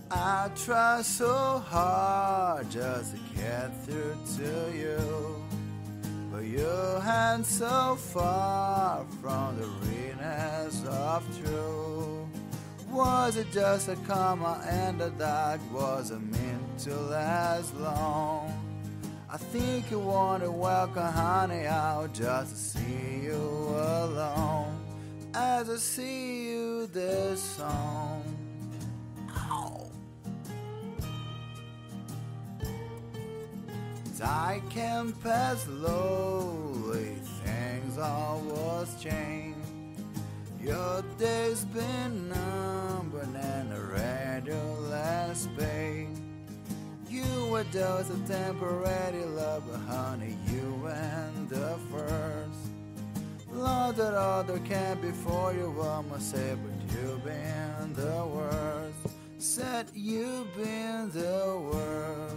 I try so hard just to get through to you, but your hands so far from the realness of truth. Was it just a comma and a dot? Wasn't meant to last long. I think you want to welcome honey out just to see you alone. As I see you this song. Ow. I can pass slowly, things always change. Your day's been numbered and already last paid. You were just a temporary lover, honey, you and the first. Love that other came before you, almost say, but you've been the worst. Said you've been the worst.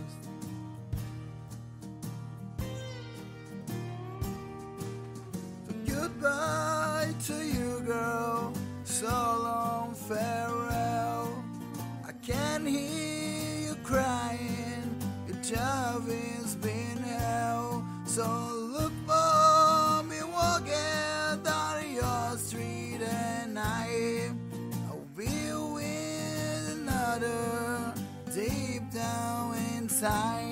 Goodbye to you, girl. So long, farewell. I can hear you crying. Your job has been hell. So look for me walking down your street, and I'll be with another deep down inside.